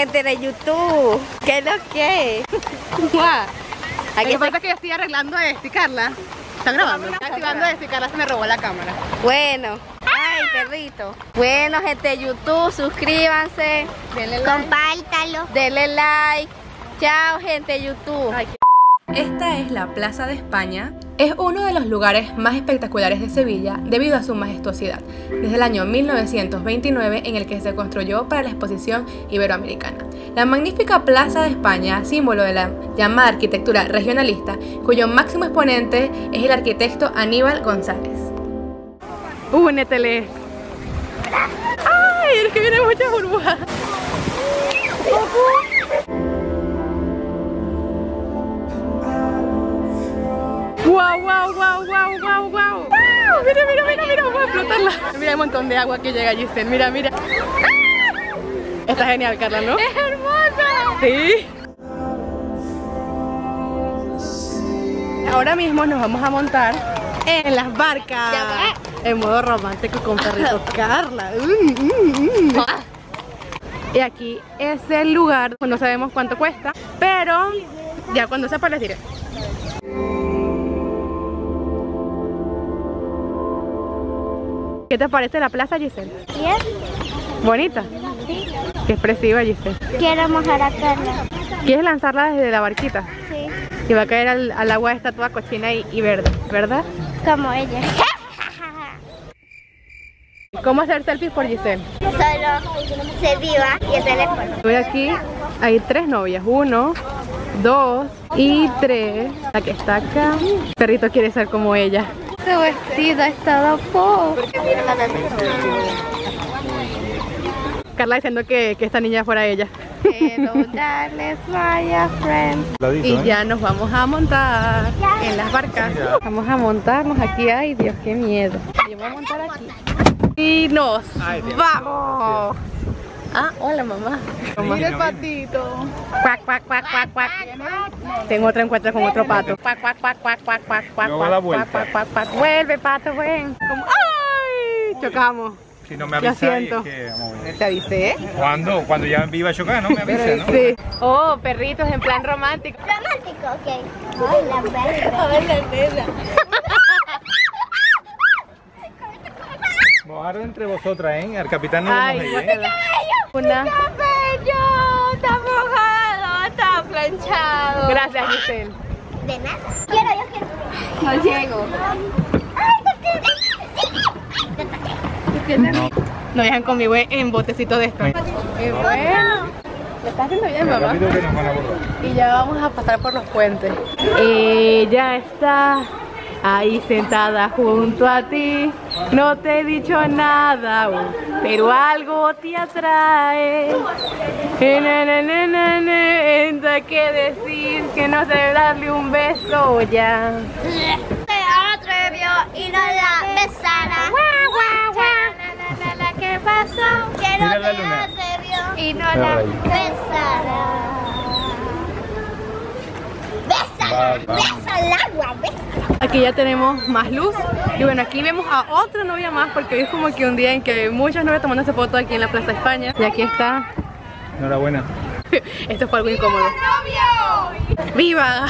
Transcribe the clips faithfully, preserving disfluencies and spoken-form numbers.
Gente de YouTube, ¿qué es lo que? Guau. Lo que pasa es que yo estoy arreglando esto y Carla está grabando. Estoy activando esto y Carla se me robó la cámara. Bueno, ay, perrito. Bueno, gente de YouTube, suscríbanse, Denle like. Compártalo. denle like. Chao, gente de YouTube. Ay, Esta es la Plaza de España. Es uno de los lugares más espectaculares de Sevilla debido a su majestuosidad, desde el año mil novecientos veintinueve en el que se construyó para la exposición iberoamericana. La magnífica Plaza de España, símbolo de la llamada arquitectura regionalista, cuyo máximo exponente es el arquitecto Aníbal González. úneteles. Ay, es que viene mucha burbuja. Wow, wow, wow, wow, wow, wow. Mira, mira, mira, mira, vamos a explotarla. Mira el montón de agua que llega, Giselle. Mira, mira. Está genial, Carla, ¿no? ¡Es hermosa! Sí. Ahora mismo nos vamos a montar en las barcas. En modo romántico con perrito. Carla. Mm, mm, mm. Y aquí es el lugar. No sabemos cuánto cuesta, pero ya cuando sepa les diré. ¿Qué te parece la plaza, Giselle? Bien. ¿Bonita? Sí. Qué expresiva, Giselle. Quiero mojar a Carla. ¿Quieres lanzarla desde la barquita? Sí. Y va a caer al, al agua esta toda cochina y, y verde, ¿verdad? Como ella. ¿Cómo hacer selfies por Giselle? Solo se viva y el teléfono. Voy aquí, hay tres novias, uno, dos y tres. La que está acá, el perrito quiere ser como ella. Este vestido está po. Carla diciendo que, que esta niña fuera ella. Quiero darles vaya friend. Y ya nos vamos a montar en las barcas. Vamos a montarnos aquí, ay Dios, qué miedo. Yo voy a montar aquí. Y nos vamos. Ah, hola mamá. Mira el patito. Cuac, cuac, cuac, cuac, cuac. Tengo otro encuentro con otro pato. Cuac, cuac, cuac, cuac, cuac, cuac, cuac, Luego a la cuac, vuelta. cuac, cuac, cuac. Vuelve, pato, ven. Como, ¡ay! Chocamos. Si no me Lo avisáis, siento. es que vamos a ver. ¿Te avisé? ¿Cuándo? Cuando ya viva a chocar, ¿no? Me avisa, ¿no? Sí. Oh, perritos en plan romántico. Romántico, ok. Ay, la verga. Ay, la nena. Mojaron entre vosotras, ¿eh? Al capitán no Ay, lo mojé, ¿eh? guácala. Una. Bello, está mojado, está planchado. Gracias, Giselle. De nada. Quiero, yo quiero. No llego. No. No dejan conmigo en botecito de esto. Qué bueno. Lo está haciendo bien, mamá. Rápido que nos van a borrar. Y ya vamos a pasar por los puentes. Ella está ahí sentada junto a ti. No te he dicho nada aún, pero algo te atrae. Eh, na, na, na, na, na, entra que decir que no sé darle un beso ya. Se atrevió y no la besara. La, la, la, ¿qué pasó? Que no Mira la te luna. atrevió y no Mira la ahí. besara. Bésala, Va, va. besa el agua, besa. Aquí ya tenemos más luz. Y bueno, aquí vemos a otra novia más, porque hoy es como que un día en que muchas novias tomándose fotos aquí en la Plaza de España. Y aquí está. Enhorabuena. Esto fue algo incómodo. ¡Viva!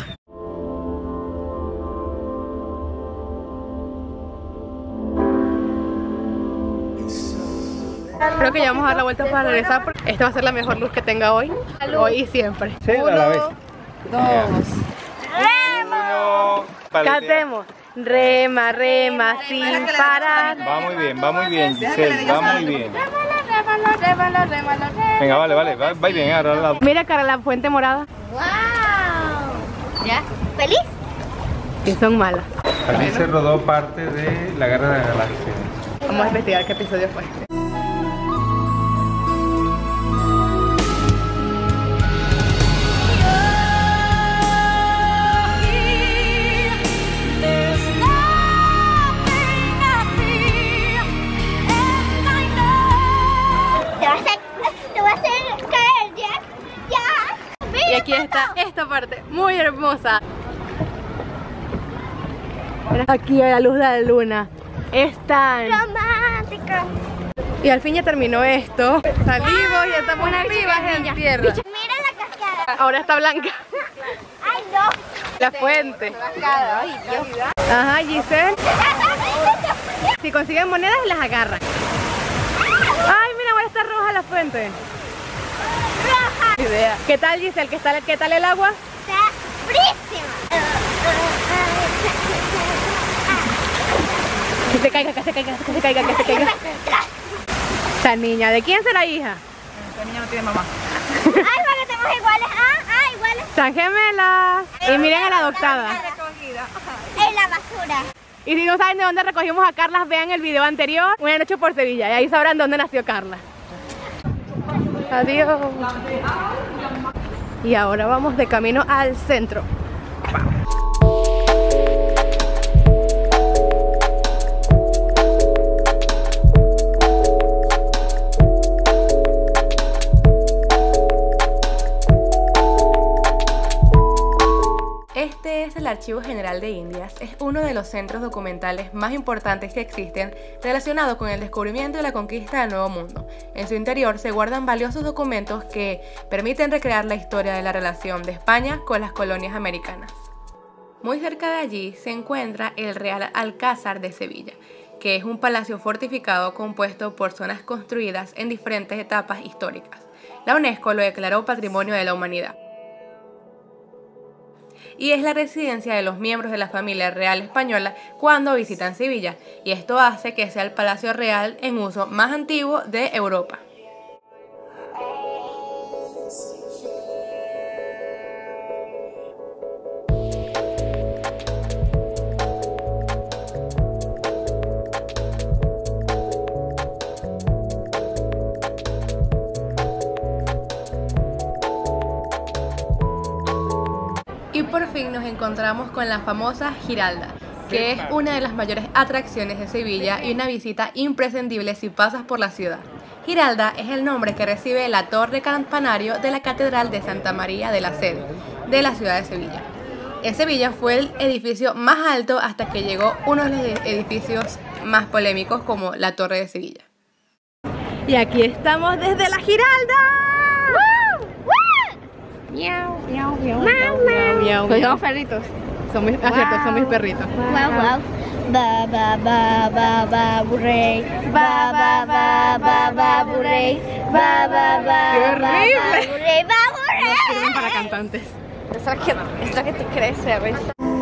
Creo que ya vamos a dar la vuelta para regresar porque esta va a ser la mejor luz que tenga hoy. Hoy y siempre. Sí, a la vez. Dos. Uno. Paletea. Cantemos. Rema, rema, sin parar. Va muy bien, va muy bien, Giselle, va muy bien. Venga, vale, vale, va, va bien, ahora la... Mira, cara, la fuente morada. ¡Wow! ¿Ya? ¿Feliz? Que son malas. Aquí se rodó parte de La Guerra de la Galaxia. Vamos a investigar qué episodio fue. Te va a hacer, te va a hacer caer, Jack. Ya. Y aquí está esta parte muy hermosa. Aquí a la luz de la luna. Es tan Romántico. Y al fin ya terminó esto. Salimos y estamos arriba en tierra. Mira la cascada. Ahora está blanca. Ay, no. La fuente. Ajá, Giselle. Si consiguen monedas, las agarran. Ay, mira, ahora está roja la fuente. Roja. Idea. ¿Qué tal, Giselle? ¿Qué tal, qué tal el agua? Está frísima. Que se caiga, que se caiga, que se caiga, que se caiga. Esta niña, ¿de quién será hija? Esta niña no tiene mamá. Ay, porque somos iguales. Ah, ah, iguales. Están gemelas. Y miren a la adoptada. En la basura. Y si no saben de dónde recogimos a Carla, vean el video anterior, Una noche por Sevilla, y ahí sabrán dónde nació Carla. Adiós. Y ahora vamos de camino al centro. Este es el Archivo General de Indias. Es uno de los centros documentales más importantes que existen relacionados con el descubrimiento y la conquista del Nuevo Mundo. En su interior se guardan valiosos documentos que permiten recrear la historia de la relación de España con las colonias americanas. Muy cerca de allí se encuentra el Real Alcázar de Sevilla, que es un palacio fortificado compuesto por zonas construidas en diferentes etapas históricas. La UNESCO lo declaró Patrimonio de la Humanidad. Y es la residencia de los miembros de la familia real española cuando visitan Sevilla, y esto hace que sea el palacio real en uso más antiguo de Europa. Y por fin nos encontramos con la famosa Giralda, que es una de las mayores atracciones de Sevilla y una visita imprescindible si pasas por la ciudad. Giralda es el nombre que recibe la torre campanario de la Catedral de Santa María de la Sede, de la ciudad de Sevilla. En Sevilla fue el edificio más alto hasta que llegó uno de los edificios más polémicos como la Torre de Sevilla. Y aquí estamos desde la Giralda. Miau, miau, miau, Miau, miau, miau. Pues son perritos. Son mis, ah, cierto, son mis perritos. Wow, wow. Ba, ba, ba, ba, ba, burrey. Ba, ba, ba, ba, ba, burrey. Ba, ba, ba, ¡Qué ba, horrible! ba, burrey. Ba, burrey. No sirven para cantantes. Es la que, es la que tú crees, ¿sabes?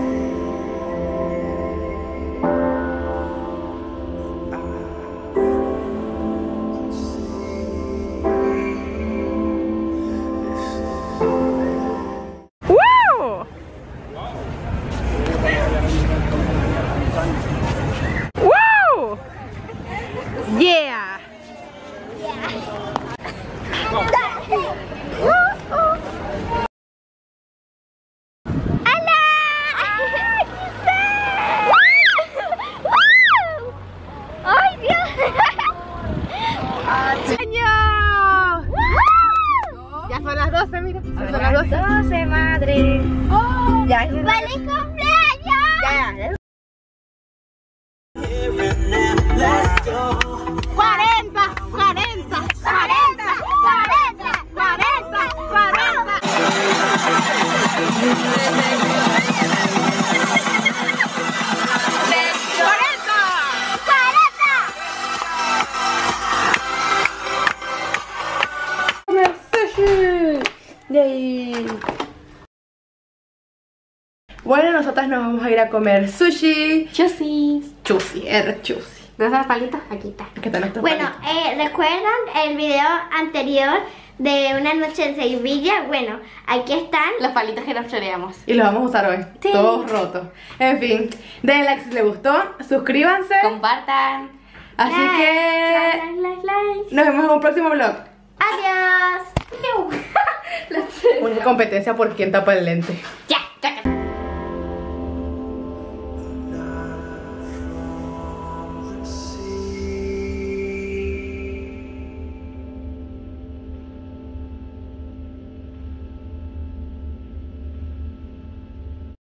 ¡Wow! ¡Wow! ¡Yeah! ¡Ay, Dios! ¡Año! Ya son las doce, mira. Ya son las doce. doce, madre. Ya es ¡Feliz cumpleaños! Ya. cuarenta, cuarenta, cuarenta, cuarenta, cuarenta, cuarenta. Bueno, nosotras nos vamos a ir a comer sushi. Chusi. Chusi, R chusi. ¿Dónde están los palitos? Aquí está. ¿Qué están estos Bueno, palitos? eh, ¿recuerdan el video anterior de una noche en Sevilla? Bueno, aquí están. Los palitos que nos choreamos. Y los vamos a usar hoy. Sí. Todos rotos. En fin, denle like si les gustó. Suscríbanse. Compartan. Así Like, que like, like, like. nos vemos en un próximo vlog. Adiós. Una competencia por quién tapa el lente. Ya, ya.